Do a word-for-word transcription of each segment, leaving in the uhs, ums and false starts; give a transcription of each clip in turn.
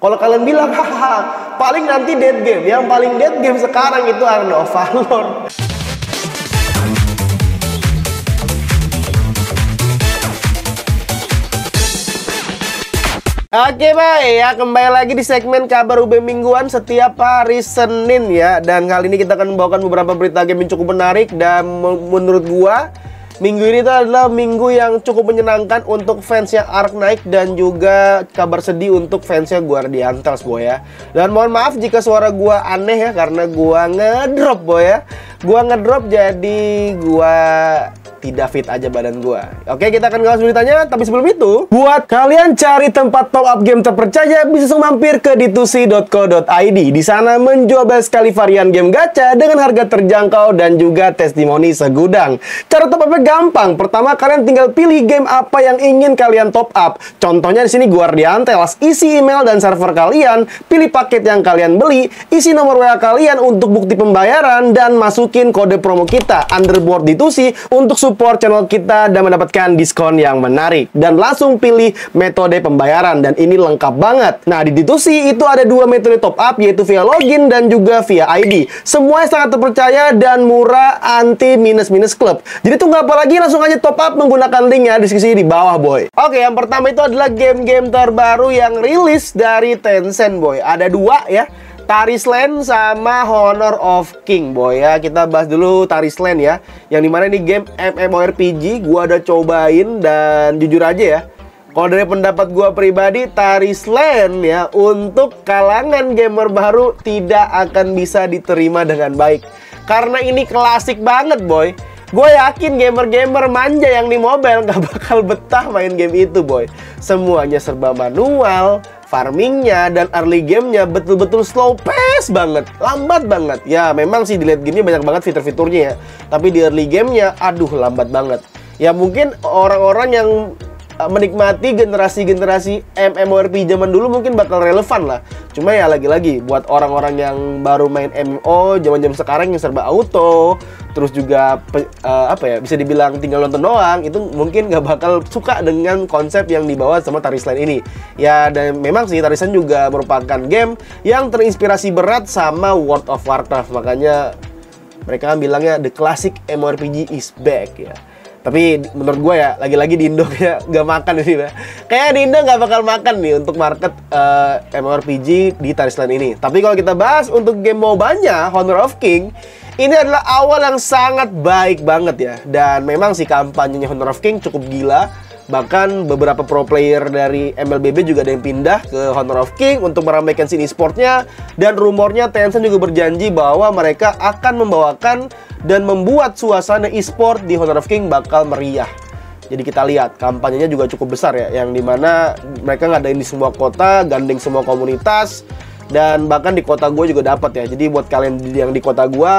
Kalau kalian bilang, hahaha, paling nanti dead game. Yang paling dead game sekarang itu Arena of Valor. Oke baik ya, kembali lagi di segmen kabar U B mingguan setiap hari Senin ya. Dan kali ini kita akan membawakan beberapa berita game yang cukup menarik. Dan menurut gua, minggu ini itu adalah minggu yang cukup menyenangkan untuk fansnya Arknight. Dan juga kabar sedih untuk fansnya Guardiantals boy ya. Dan mohon maaf jika suara gua aneh ya, karena gua ngedrop boy ya. Gua ngedrop jadi gua tidak fit aja badan gua. Oke, kita akan bahas beritanya. Tapi sebelum itu, buat kalian cari tempat top up game terpercaya, bisa langsung mampir ke ditusi dot co dot i d. Di sana menjual banyak sekali varian game gacha dengan harga terjangkau dan juga testimoni segudang. Cara top upnya gampang. Pertama, kalian tinggal pilih game apa yang ingin kalian top up. Contohnya di sini Guardiantals. Isi email dan server kalian, pilih paket yang kalian beli, isi nomor W A kalian untuk bukti pembayaran, dan masukin kode promo kita Underboard Ditusi untuk support channel kita dan mendapatkan diskon yang menarik. Dan langsung pilih metode pembayaran, dan ini lengkap banget. Nah, di Ditusi itu ada dua metode top up, yaitu via login dan juga via I D. Semuanya sangat terpercaya dan murah, anti minus-minus klub. Jadi tunggu apa lagi, langsung aja top up menggunakan linknya deskripsi di bawah boy. Oke, yang pertama itu adalah game-game terbaru yang rilis dari Tencent boy. Ada dua ya, Tarisland sama Honor of King boy ya. Kita bahas dulu Tarisland ya, yang dimana ini game MMORPG. Gua udah cobain dan jujur aja ya, kalau dari pendapat gua pribadi, Tarisland ya untuk kalangan gamer baru tidak akan bisa diterima dengan baik. Karena ini klasik banget boy. Gue yakin gamer-gamer manja yang di mobile gak bakal betah main game itu boy. Semuanya serba manual, farmingnya dan early gamenya betul-betul slow pace banget, lambat banget. Ya memang sih di late gamenya banyak banget fitur-fiturnya ya, tapi di early gamenya aduh lambat banget. Ya mungkin orang-orang yang menikmati generasi-generasi MMORPG zaman dulu mungkin bakal relevan lah. Cuma ya lagi-lagi buat orang-orang yang baru main M M O zaman-zaman sekarang yang serba auto, terus juga uh, apa ya, bisa dibilang tinggal nonton doang, itu mungkin gak bakal suka dengan konsep yang dibawa sama Tarisland ini. Ya dan memang sih Tarisland juga merupakan game yang terinspirasi berat sama World of Warcraft. Makanya mereka bilangnya the classic MMORPG is back ya. Tapi menurut gue ya, lagi-lagi di Indo kayak gak makan ini ya. Kayak di Indo gak bakal makan nih untuk market uh, MMORPG di Tarisland ini. Tapi kalau kita bahas untuk game MOBA-nya, Honor of King, ini adalah awal yang sangat baik banget ya. Dan memang sih kampanyenya Honor of King cukup gila. Bahkan beberapa pro player dari M L B B juga ada yang pindah ke Honor of King untuk meramaikan scene e-sportnya. Dan rumornya Tencent juga berjanji bahwa mereka akan membawakan dan membuat suasana e-sport di Honor of King bakal meriah. Jadi kita lihat kampanyenya juga cukup besar ya, yang dimana mereka ngadain di semua kota, gandeng semua komunitas. Dan bahkan di kota gue juga dapat ya. Jadi buat kalian yang di kota gue,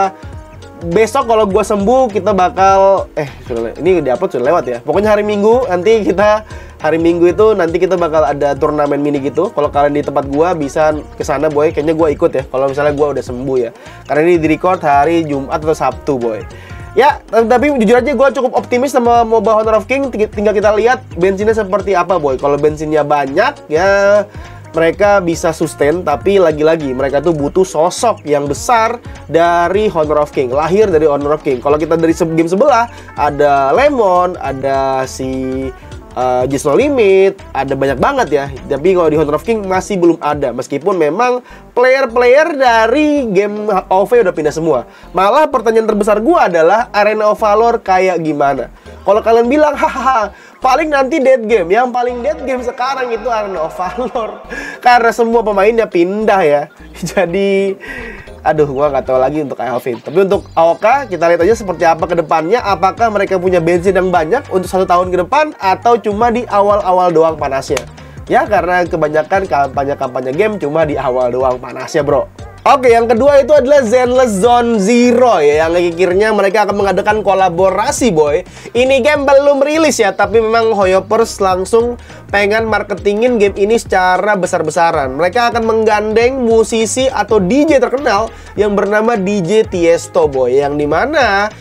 besok kalau gue sembuh kita bakal eh sudah, ini diupload sudah lewat ya. Pokoknya hari Minggu nanti kita hari Minggu itu nanti kita bakal ada turnamen mini gitu. Kalau kalian di tempat gue bisa ke sana boy. Kayaknya gue ikut ya kalau misalnya gue udah sembuh ya. Karena ini di record hari Jumat atau Sabtu boy. Ya, tapi jujur aja gue cukup optimis sama MOBA Honor of King. Tinggal kita lihat bensinnya seperti apa boy. Kalau bensinnya banyak ya mereka bisa sustain, tapi lagi-lagi mereka tuh butuh sosok yang besar dari Honor of King, lahir dari Honor of King. Kalau kita dari game sebelah, ada Lemon, ada si uh, Just No Limit, ada banyak banget ya. Tapi kalau di Honor of King masih belum ada, meskipun memang player-player dari game O V udah pindah semua. Malah pertanyaan terbesar gua adalah Arena of Valor kayak gimana? Kalau kalian bilang, hahaha, paling nanti dead game. Yang paling dead game sekarang itu Arena of Valor. Karena semua pemainnya pindah ya. Jadi, aduh, gua nggak tahu lagi untuk Alvin. Tapi untuk A O K, kita lihat aja seperti apa ke depannya. Apakah mereka punya bensin yang banyak untuk satu tahun ke depan, atau cuma di awal-awal doang panasnya. Ya, karena kebanyakan kampanye-kampanye game cuma di awal doang panasnya, bro. Oke, yang kedua itu adalah Zenless Zone Zero ya, yang akhirnya mereka akan mengadakan kolaborasi boy. Ini game belum rilis ya, tapi memang Hoyoverse langsung pengen marketingin game ini secara besar-besaran. Mereka akan menggandeng musisi atau D J terkenal yang bernama D J Tiesto boy, yang dimana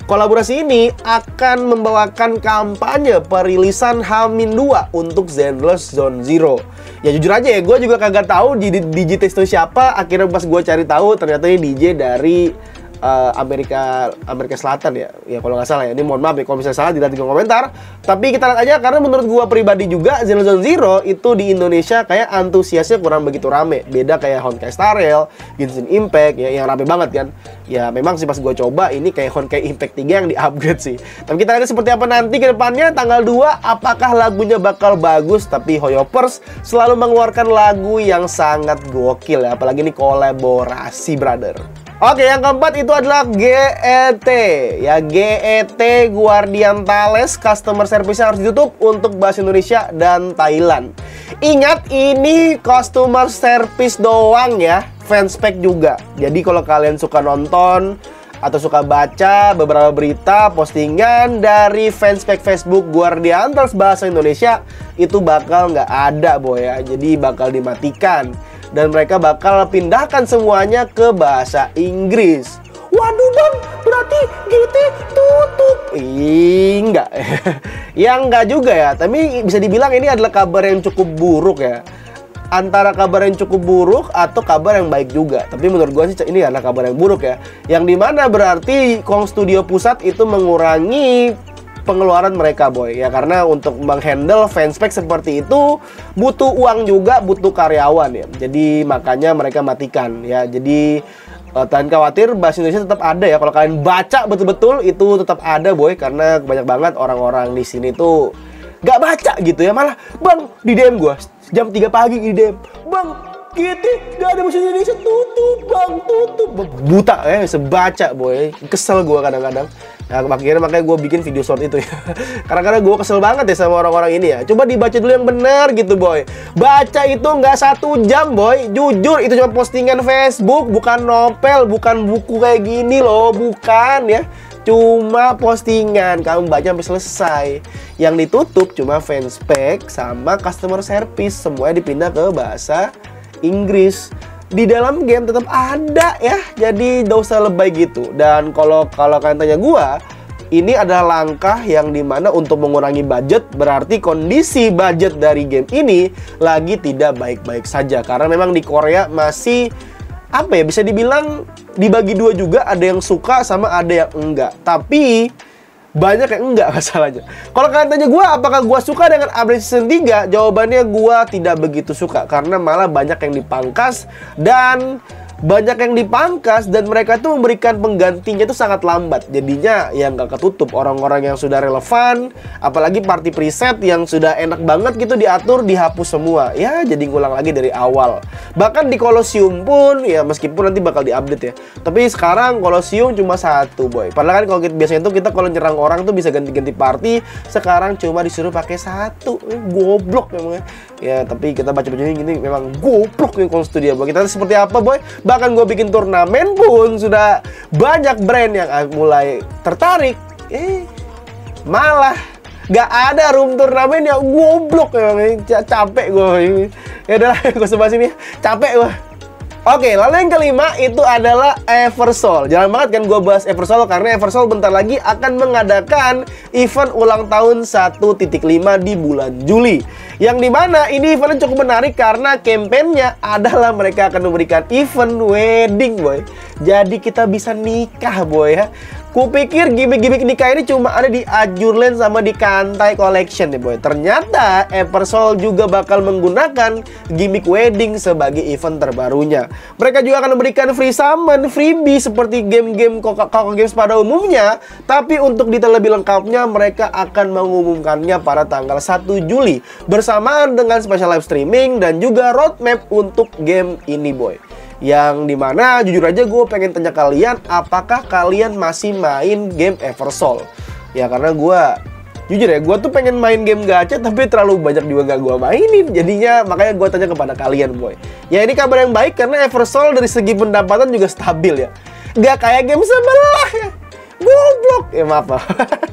Kolaborasi ini akan membawakan kampanye perilisan H dua untuk Zenless Zone Zero. Ya jujur aja ya, gue juga kagak tahu di D J Testo siapa. Akhirnya pas gue cari tahu, ternyata ini D J dari uh, Amerika Amerika Selatan ya. Ya kalau nggak salah ya. Ini mohon maaf ya kalau misalnya salah, tidak tinggal komentar. Tapi kita lihat aja, karena menurut gue pribadi juga Zenless Zone Zero itu di Indonesia kayak antusiasnya kurang begitu rame. Beda kayak Honkai Star Rail, Genshin Impact ya, yang rame banget kan. Ya memang sih pas gue coba ini kayak Honkai Impact tiga yang di-upgrade sih. Tapi kita lihat seperti apa nanti ke depannya. Tanggal dua, apakah lagunya bakal bagus. Tapi Hoyoverse selalu mengeluarkan lagu yang sangat gokil ya. Apalagi ini kolaborasi, brother. Oke, yang keempat itu adalah G E T. Ya, G E T Guardian Tales. Customer service-nya harus ditutup untuk bahasa Indonesia dan Thailand. Ingat, ini customer service doang ya. Fanspage juga. Jadi kalau kalian suka nonton atau suka baca beberapa berita postingan dari fanspage Facebook Guardian Tales bahasa Indonesia, itu bakal nggak ada boy ya. Jadi bakal dimatikan. Dan mereka bakal pindahkan semuanya ke bahasa Inggris. Waduh bang, berarti G T tutup? Ih, enggak. Ya enggak juga ya. Tapi bisa dibilang ini adalah kabar yang cukup buruk ya. Antara kabar yang cukup buruk atau kabar yang baik juga. Tapi menurut gue sih ini adalah kabar yang buruk ya. Yang dimana berarti Kong Studio Pusat itu mengurangi pengeluaran mereka boy ya, karena untuk menghandle fanspage seperti itu butuh uang juga, butuh karyawan ya. Jadi makanya mereka matikan ya. Jadi uh, jangan khawatir, bahasa Indonesia tetap ada ya. Kalau kalian baca betul-betul itu tetap ada boy, karena banyak banget orang-orang di sini tuh gak baca gitu ya. Malah bang di D M gue jam tiga pagi di D M, bang G T gak ada bahasa Indonesia, tutup bang, tutup. Buta ya, sebaca boy. Kesel gue kadang-kadang. Nah, akhirnya makanya gue bikin video short itu ya. Karena-karena gue kesel banget ya sama orang-orang ini ya. Coba dibaca dulu yang benar gitu boy. Baca itu nggak satu jam boy. Jujur itu cuma postingan Facebook, bukan novel, bukan buku kayak gini loh, bukan ya. Cuma postingan, kamu baca sampai selesai. Yang ditutup cuma fanspage sama customer service, semuanya dipindah ke bahasa Inggris. Di dalam game tetap ada ya, jadi gak usah lebay gitu. Dan kalau kalau kalian tanya gua, ini adalah langkah yang dimana untuk mengurangi budget. Berarti kondisi budget dari game ini lagi tidak baik-baik saja. Karena memang di Korea masih apa ya, bisa dibilang dibagi dua juga. Ada yang suka sama ada yang enggak. Tapi banyak yang enggak masalahnya. Kalau kalian tanya gue apakah gue suka dengan update season tiga, jawabannya gue tidak begitu suka. Karena malah banyak yang dipangkas. Dan banyak yang dipangkas dan mereka tuh memberikan penggantinya itu sangat lambat. Jadinya ya nggak ketutup orang-orang yang sudah relevan. Apalagi party preset yang sudah enak banget gitu diatur, dihapus semua. Ya jadi ngulang lagi dari awal. Bahkan di Colosseum pun ya, meskipun nanti bakal diupdate ya, tapi sekarang Colosseum cuma satu boy. Padahal kan kalau kita, biasanya tuh kita kalau nyerang orang tuh bisa ganti-ganti party. Sekarang cuma disuruh pakai satu. eh, Goblok memang ya. Ya tapi kita baca-baca ini memang goblok nih Kong Studio. Kita seperti apa boy? Bahkan gue bikin turnamen pun sudah banyak brand yang mulai tertarik. Eh malah gak ada room turnamen yang goblok memang. Capek gue. Ya udah gue sebelah sini. Capek gue. Oke, lalu yang kelima itu adalah Eversol. Jangan banget kan gue bahas Eversol, karena Eversol bentar lagi akan mengadakan event ulang tahun satu titik lima di bulan Juli. Yang dimana ini eventnya cukup menarik karena kampanyenya adalah mereka akan memberikan event wedding boy. Jadi kita bisa nikah boy ya. Kupikir gimmick-gimmick nikah ini cuma ada di Azurland sama di Kantai Collection nih boy. Ternyata Eversol juga bakal menggunakan gimmick wedding sebagai event terbarunya. Mereka juga akan memberikan free summon, freebie seperti game-game Koko Games pada umumnya. Tapi untuk detail lebih lengkapnya mereka akan mengumumkannya pada tanggal satu Juli bersamaan dengan special live streaming dan juga roadmap untuk game ini boy. Yang dimana jujur aja gue pengen tanya kalian, apakah kalian masih main game Eversol? Ya karena gue jujur ya, gue tuh pengen main game gacha tapi terlalu banyak juga gak gue mainin. Jadinya makanya gue tanya kepada kalian boy. Ya ini kabar yang baik karena Eversol dari segi pendapatan juga stabil ya. Gak kayak game sebelah ya. Goblok. Ya maaf lah.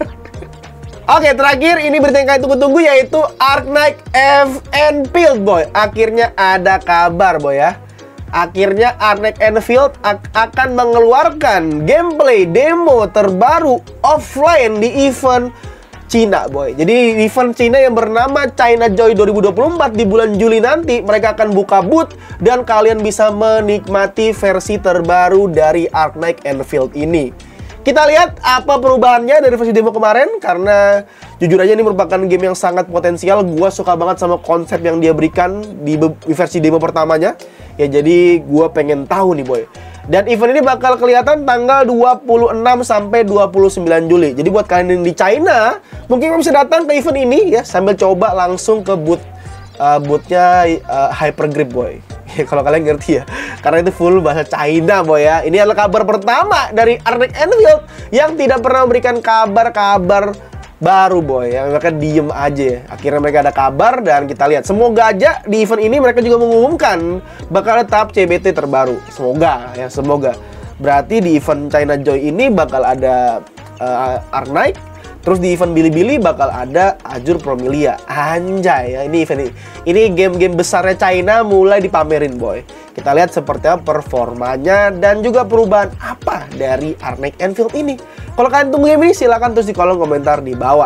Oke, terakhir ini berita yang kalian tunggu-tunggu yaitu Arknight F N Field boy. Akhirnya ada kabar boy ya. Akhirnya Arctic Enfield akan mengeluarkan gameplay demo terbaru offline di event Cina, boy. Jadi event Cina yang bernama China Joy dua ribu dua puluh empat di bulan Juli nanti, mereka akan buka booth dan kalian bisa menikmati versi terbaru dari Arctic Enfield ini. Kita lihat apa perubahannya dari versi demo kemarin, karena jujur aja ini merupakan game yang sangat potensial. Gua suka banget sama konsep yang dia berikan di versi demo pertamanya. Ya jadi gua pengen tahu nih, boy. Dan event ini bakal kelihatan tanggal dua puluh enam sampai dua puluh sembilan Juli. Jadi buat kalian yang di China, mungkin bisa datang ke event ini ya sambil coba langsung ke booth uh, boothnya uh, Hypergrip, boy. Kalau kalian ngerti ya, karena itu full bahasa China, boy ya. Ini adalah kabar pertama dari Arctic Enfield yang tidak pernah memberikan kabar-kabar baru, boy ya. Mereka diem aja ya. Akhirnya mereka ada kabar dan kita lihat. Semoga aja di event ini mereka juga mengumumkan bakal ada tahap C B T terbaru. Semoga ya, semoga. Berarti di event China Joy ini bakal ada uh, Arctic. Terus di event Bilibili bakal ada Azure Promilia. Anjay ya, ini event ini. Ini game-game besarnya China mulai dipamerin, boy. Kita lihat seperti apa performanya dan juga perubahan apa dari Arctic Enfield ini. Kalau kalian tunggu game ini, silahkan tulis di kolom komentar di bawah.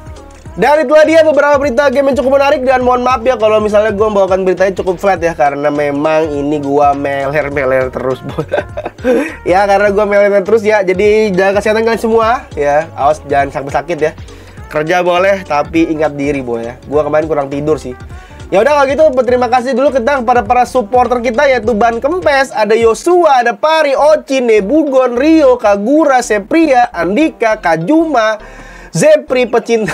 Dan itulah dia beberapa berita game yang cukup menarik. Dan mohon maaf ya kalau misalnya gue membawakan beritanya cukup flat ya, karena memang ini gue meler-meler terus. Ya karena gue meler terus ya. Jadi jaga kesehatan kalian semua ya. Awas jangan sampai sakit ya. Kerja boleh tapi ingat diri, boy ya. Gue kemarin kurang tidur sih. Ya udah kalau gitu, terima kasih dulu kita kepada para supporter kita, yaitu Ban Kempes, ada Yosua, ada Pari, Oci, Nebugon, Rio, Kagura, Sepria, Andika, Kajuma, Zepri pecinta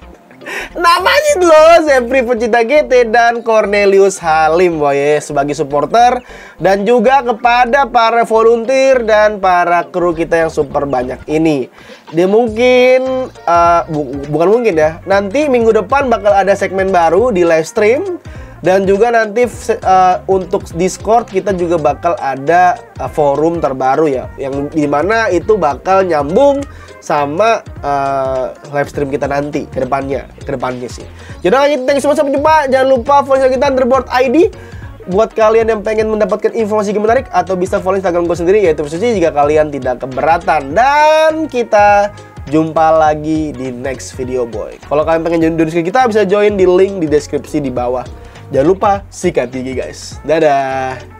namanya loh, Zepri pecinta G T, dan Cornelius Halim, boy ya, sebagai supporter. Dan juga kepada para volunteer dan para kru kita yang super banyak ini. Dia mungkin uh, bu bukan mungkin ya, nanti minggu depan bakal ada segmen baru di live stream. Dan juga nanti uh, untuk Discord kita juga bakal ada uh, forum terbaru ya, yang dimana itu bakal nyambung sama uh, live stream kita nanti ke depannya, ke depannya sih. Jadi thank you so much, sampai jumpa. Jangan lupa follow kita Underboard I D buat kalian yang pengen mendapatkan informasi game menarik, atau bisa follow Instagram gue sendiri yaitu Suci jika kalian tidak keberatan. Dan kita jumpa lagi di next video, boy. Kalau kalian pengen join Discord kita, bisa join di link di deskripsi di bawah. Jangan lupa sikat gigi, guys. Dadah.